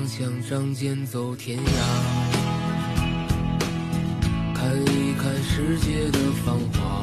想仗剑走天涯，看一看世界的繁华。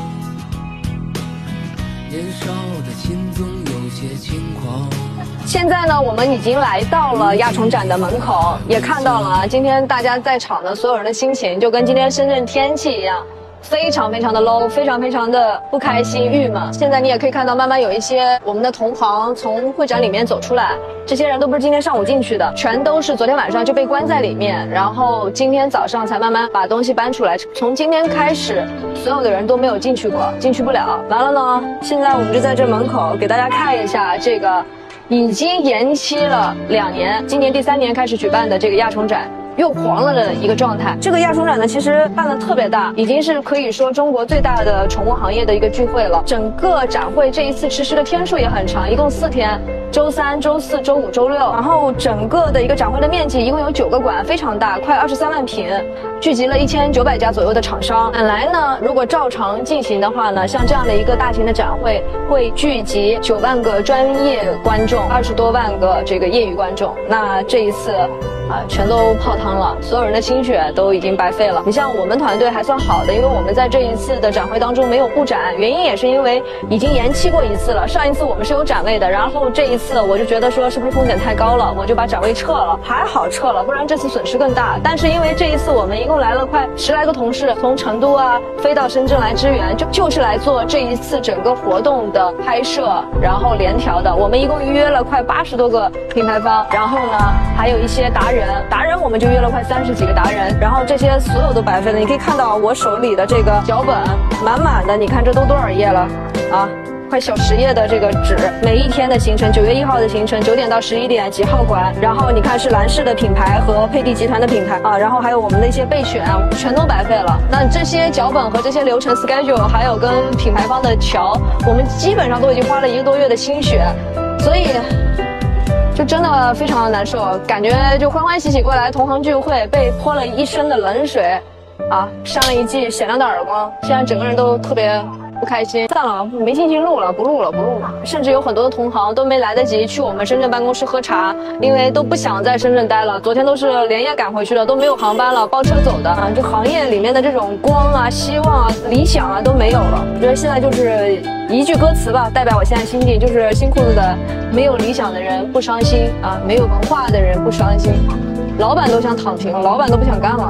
年少的心总有些轻狂。 现在呢，我们已经来到了亚宠展的门口，也看到了今天大家在场的所有人的心情，就跟今天深圳天气一样。 非常的 low， 非常的不开心、郁闷。现在你也可以看到，慢慢有一些我们的同行从会展里面走出来。这些人都不是今天上午进去的，全都是昨天晚上就被关在里面，然后今天早上才慢慢把东西搬出来。从今天开始，所有的人都没有进去过，进去不了。完了呢，现在我们就在这门口给大家看一下这个已经延期了2年，今年第3年开始举办的这个亚宠展。 又黄了的一个状态。这个亚宠展呢，其实办得特别大，已经是可以说中国最大的宠物行业的一个聚会了。整个展会这一次实施的天数也很长，一共4天，周3、周4、周5、周6。然后整个的一个展会的面积一共有9个馆，非常大，快23万平，聚集了1900家左右的厂商。本来呢，如果照常进行的话呢，像这样的一个大型的展会，会聚集9万个专业观众，20多万个这个业余观众。那这一次。 全都泡汤了，所有人的心血都已经白费了。你像我们团队还算好的，因为我们在这一次的展会当中没有布展，原因也是因为已经延期过一次了。上一次我们是有展位的，然后这一次我就觉得说是不是风险太高了，我就把展位撤了。还好撤了，不然这次损失更大。但是因为这一次我们一共来了快10来个同事，从成都啊飞到深圳来支援，就是来做这一次整个活动的拍摄，然后联调的。我们一共约了快80多个品牌方，然后呢还有一些达人。 达人我们就约了快30几个达人，然后这些所有都白费了。你可以看到我手里的这个脚本满满的，你看这都多少页了啊？快小10页的这个纸，每一天的行程，9月1号的行程，9点到11点几号馆，然后你看是兰氏的品牌和佩蒂集团的品牌啊，然后还有我们的一些备选，全都白费了。那这些脚本和这些流程 schedule， 还有跟品牌方的调，我们基本上都已经花了1个多月的心血，所以。 就真的非常的难受，感觉就欢欢喜喜过来同行聚会，被泼了一身的冷水，啊，扇了一记响亮的耳光，现在整个人都特别不开心。算了，没心情录了，不录了。甚至有很多的同行都没来得及去我们深圳办公室喝茶，因为都不想在深圳待了。昨天都是连夜赶回去的，都没有航班了，包车走的啊。这行业里面的这种光啊、希望啊、理想啊都没有了。我觉得现在就是一句歌词吧，代表我现在心境，就是新裤子的。 没有理想的人不伤心啊，没有文化的人不伤心。老板都想躺平了，老板都不想干了。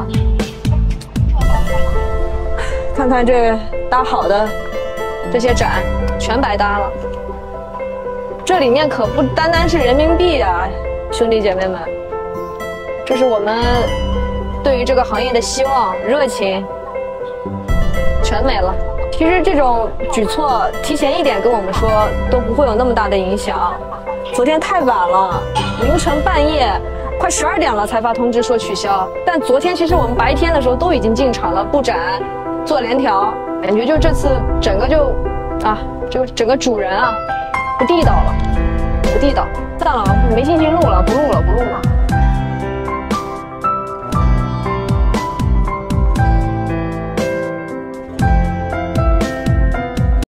看看这搭好的这些展，全白搭了。这里面可不单单是人民币啊，兄弟姐妹们，这是我们对于这个行业的希望、热情，全没了。 其实这种举措提前1点跟我们说都不会有那么大的影响。昨天太晚了，凌晨半夜快12点了才发通知说取消。但昨天其实我们白天的时候都已经进场了，布展、做联调，感觉就这次整个就整个主人啊不地道了，不地道。算了，没心情录了，不录了。